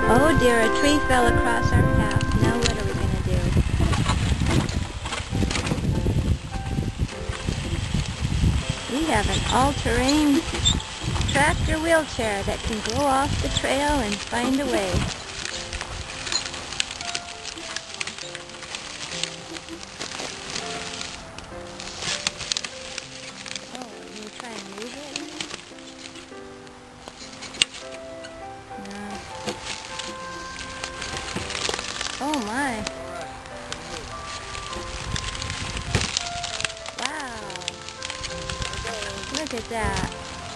Oh dear, a tree fell across our path. Now what are we going to do? We have an all-terrain tractor wheelchair that can go off the trail and find a way. Oh, can you try and move it? No. Oh my. Wow. Look at that.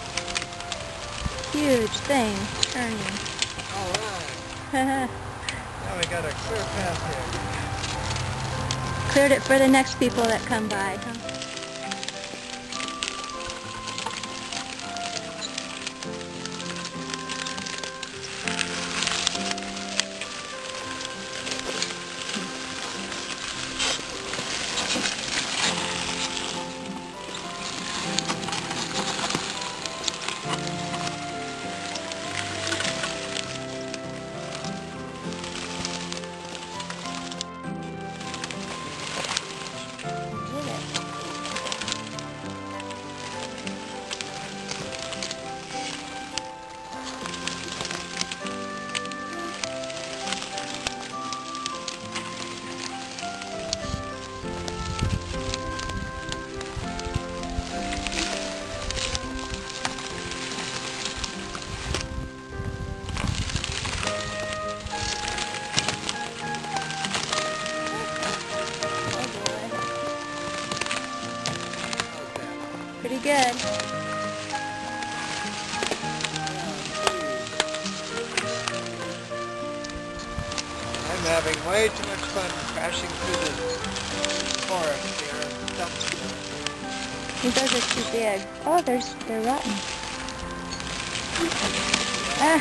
Huge thing turning. Alright. Now we got a clear path here. Cleared it for the next people that come by, huh? Pretty good. I'm having way too much fun crashing through the forest here and dumpster. Those are too big. Oh, they're rotten. Ah.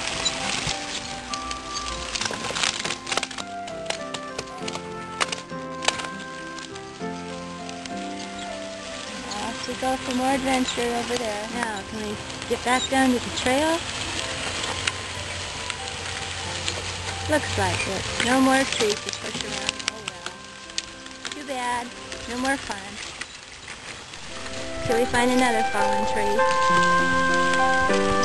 Off we go for more adventure over there. Now, can we get back down to the trail? Looks like it. No more trees to push around. Oh well. Too bad. No more fun. Till we find another fallen tree.